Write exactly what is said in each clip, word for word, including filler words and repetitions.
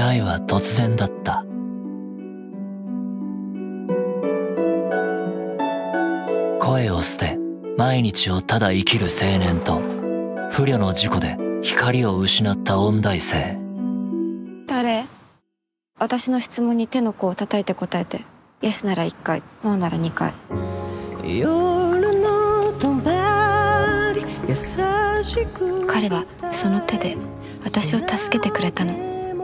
会いは突然だった。声を捨て毎日をただ生きる青年と、不慮の事故で光を失った音大生。 誰？私の質問に手の甲を叩いて答えて、イエスならいっかい、ノーならにかい。彼はその手で私を助けてくれたの。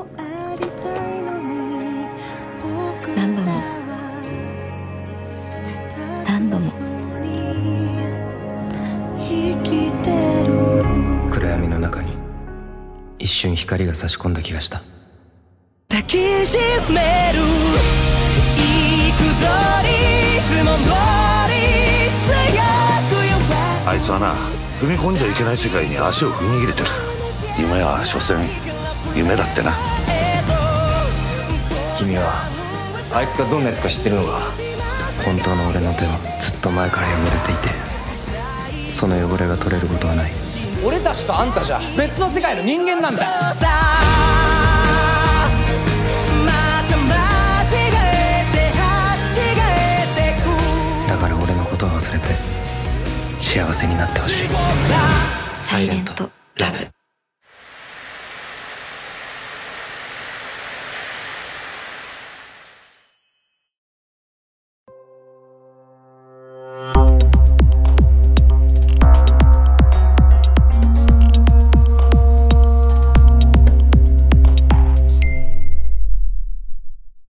何度も何度も。 暗闇の中に一瞬光が差し込んだ気がした。 抱きしめる幾度いつも通り強く弱く。 あいつはな、踏み込んじゃいけない世界に足を踏み入れてる。夢は所詮夢だってな。 君はあいつがどんなやつか知ってるのか？本当の俺の手はずっと前から汚れていて、その汚れが取れることはない。 俺たちとあんたじゃ別の世界の人間なんだ。 だから俺のことを忘れて幸せになってほしい。 サイレントラブ。